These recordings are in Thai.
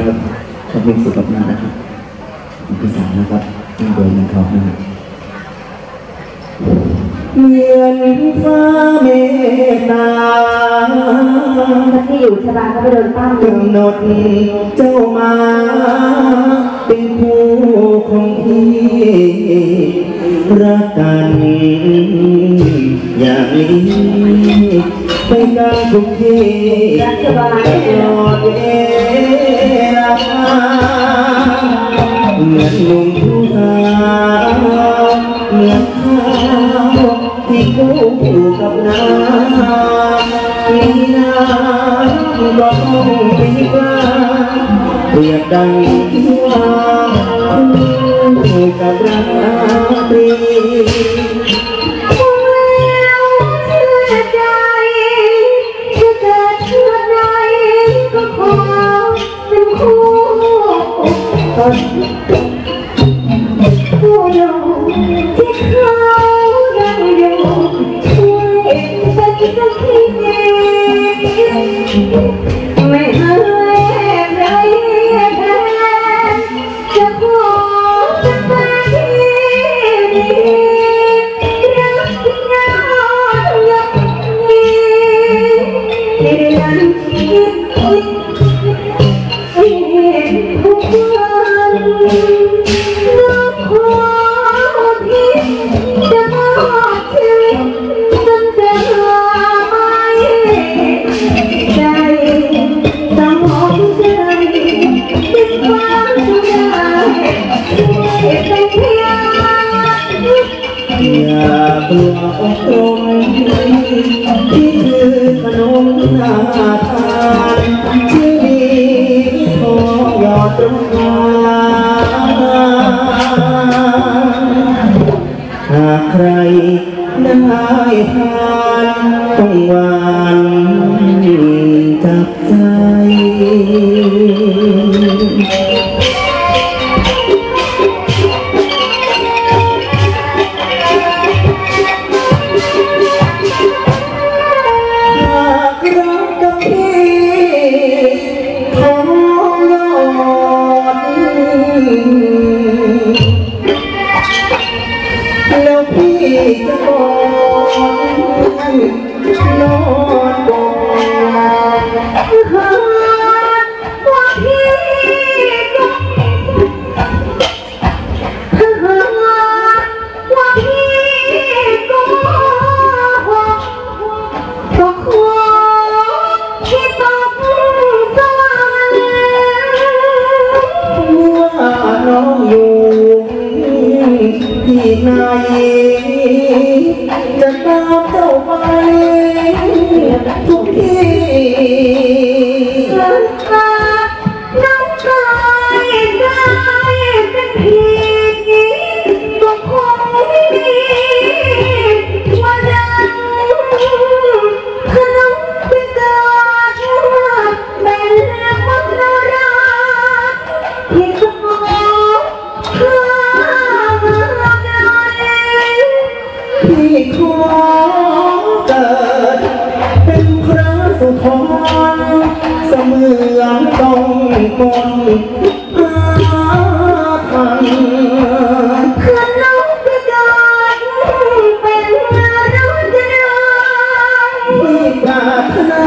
ครับชอบเพลงสุดมากนะครับพี่สาวนะครับยิ่งโดยเงินทองนะครับเหมือนฟ้าเมตตาที่อยู่ชบาก็ไปโดนป้ากำหนดเจ้ามาเป็นคู่ของพี่รักกันอย่างนี้ไปกันทุกที่ตลอดเวลาเหมือนนุ่มผู้สาวเหมือนข้าวที่คู่กับน้ำมีน้ำก็ต้องปีกาเรียกดังว่าคู่กับราตรีผู้ยอมที่เขายังอยู่ช่วยเป็นสักทีไม่ให้ใครแทนจะขอเป็นแฟนที่ดีรักที่งามอย่างนี้ที่ได้ยันคิดให้เห็นทุกวันอย่าเบื่ออกตรงที่คือขนมนาทานที่มีขอยอดตรงกลางหากใครได้ทานต้องหวานจับใจแล้วพี่จะนอนบอกหากว่าพี่ก็หากว่าพี่ก็ขอที่ต้องสวรรค์ว่าน้องอยู่ที่ไหนจะตามเจ้าไปทุกที่น้องกายได้เป็นพี่ก็คงไม่มีวันนั้นขนมเป็นเกิดเป็นมโนราที่ขอข้าพี่ขอเกิดเป็นพระสุธรเสมือนต้องมนอาถรรพ์ขนมเป็นเกิดเป็นมโนราที่ปรารถนา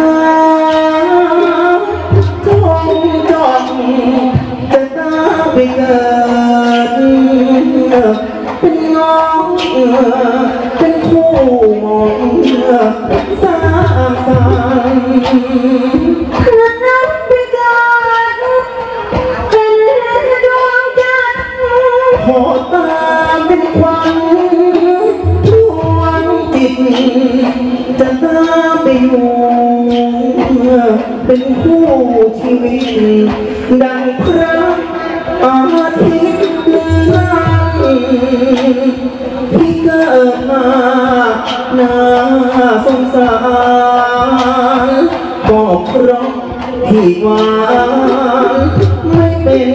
จงจดจะตามไปเกิดเป็นน้องเป็นคู่มองสร้างสรรค์ขนมเป็นเกิดเป็นดวงจันทร์ขอตามเป็นควันดวงจิตจะตามไปอยู่เป็นคู่ชีวิตดังพระอาทิตย์เลือนที่เกิดมาน่าสงสารก็เพราะที่หวานไม่เป็น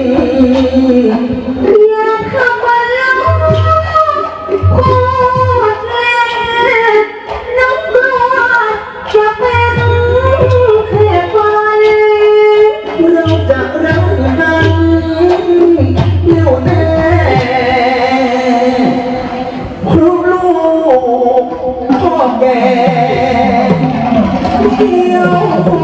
อย่าทำมาแล้วโคตรแรงน้องกลัวจะเป็นแค่ฝันเราจะรักเที่ยว